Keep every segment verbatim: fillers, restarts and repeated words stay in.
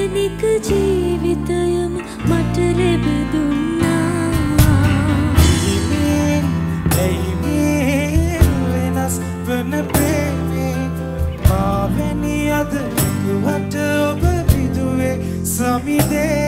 සදාතනික ජීවිතයම මට ලැබ දුන්නා. ඇයි මේ වෙනස් වන ප්‍රේමේ මාවැනි අද වට ඔබ විදුවේ සමිදේ.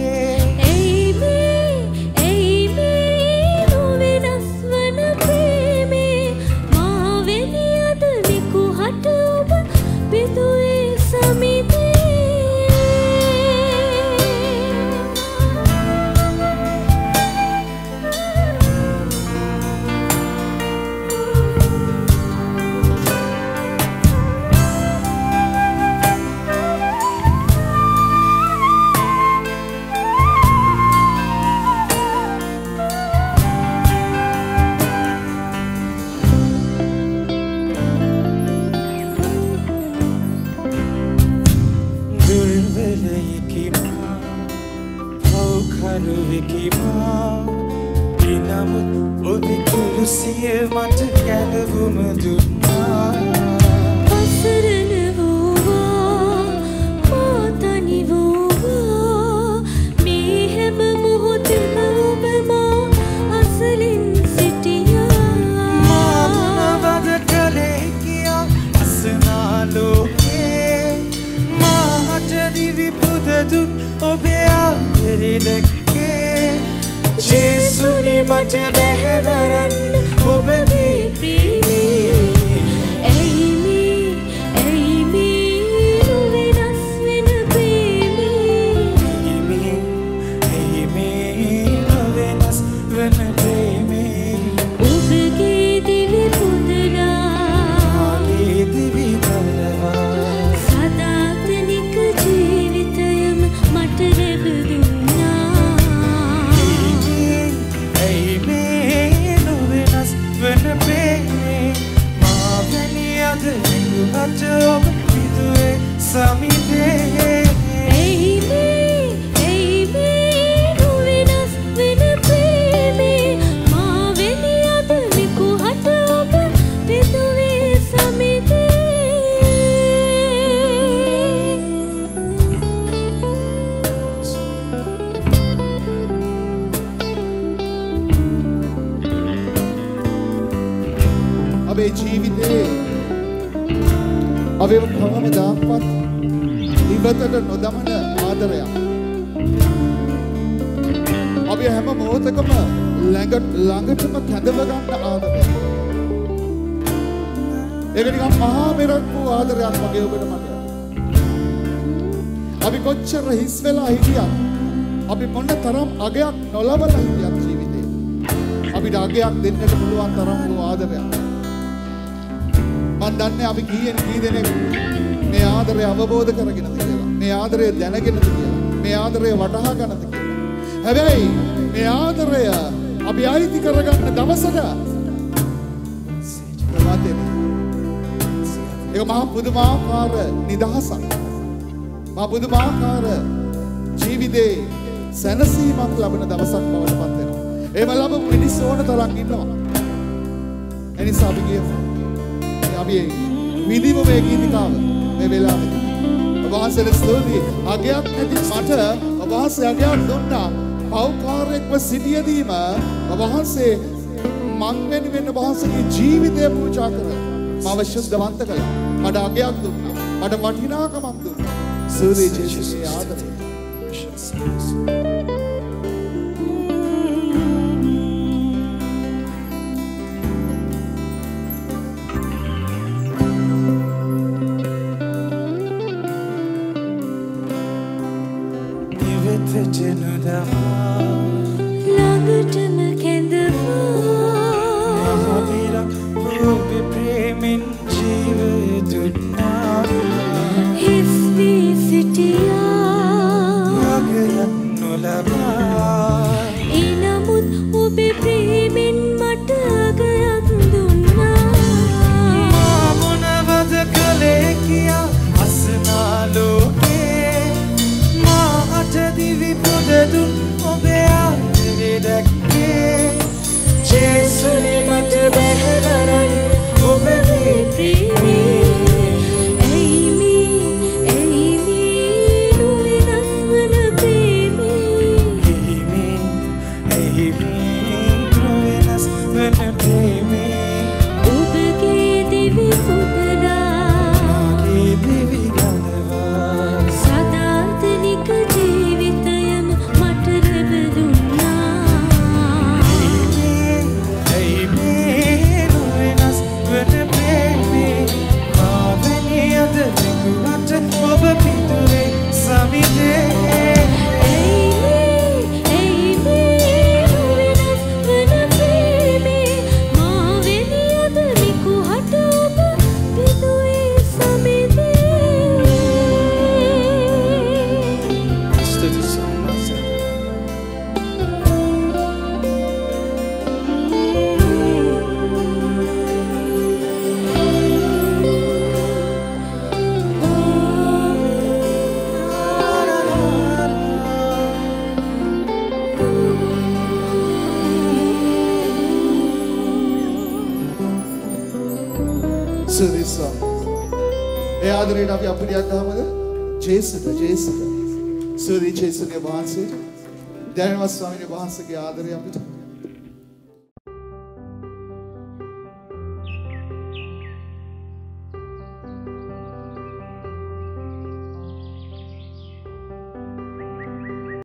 දෙන්නට පුළුවන් තරම් වූ ආදරයක්. මම දන්නේ අපි කීයෙන් කී දෙනෙක් මේ ආදරය අවබෝධ කරගෙනද කියලා. මේ ආදරය දැනගෙනද කියලා. මේ ආදරය වටහා ගන්නද කියලා. හැබැයි මේ ආදරය අපි අයිති කරගන්න දවසට ප්‍රමාදේ. ඒක මහා පුදුමාකාර නිදහසක්. මහා පුදුමාකාර ජීවිතේ සැනසීමක් ලබන දවසක් බවට පත් වෙනවා. ඒව ලැබු මිනිස්සු ඕන තරම් ඉන්නවා. එනිසා අපි කියමු. අපි විදිමු මේ ගීතිකාව මේ වෙලාවේ. ඔබ වහන්සේට ස්තුතියි. අගයක් නැති මට ඔබ වහන්සේ අගයක් දුන්නා. පෞකාරයෙක්ව සිටියදීම ඔබ වහන්සේ මං වෙනුවෙන් ඔබ වහන්සේගේ ජීවිතය පූජා කරලා මාව ශුද්ධවන්ත කළා. මට අගයක් දුන්නා. මට වටිනාකමක් දුන්නා. ස්තුතියි ජේසුස්ගේ ආදරය. ළඟටම කැඳවා මහබිරක් ඔබ ප්‍රේමෙන් ජීව දුන්නා. හිස් වී සිටියා අගයක් නොලබා. එනමුත් ඔබේ ප්‍රේමෙන් මට අගයක් දුන්නා. මා මොනවද කළේ කියා අසනා ලෝකේ මාට දිවි පුදදුන් ඔබේ ආදරේ දැක්කේ. ආදරයට අපි අපිරියක් ගහමද? ජේසුට ජේසුට. සෝරි ජේසුගේ වහන්සේට. දැනවත් ස්වාමීන් වහන්සේගේ ආදරය අපිට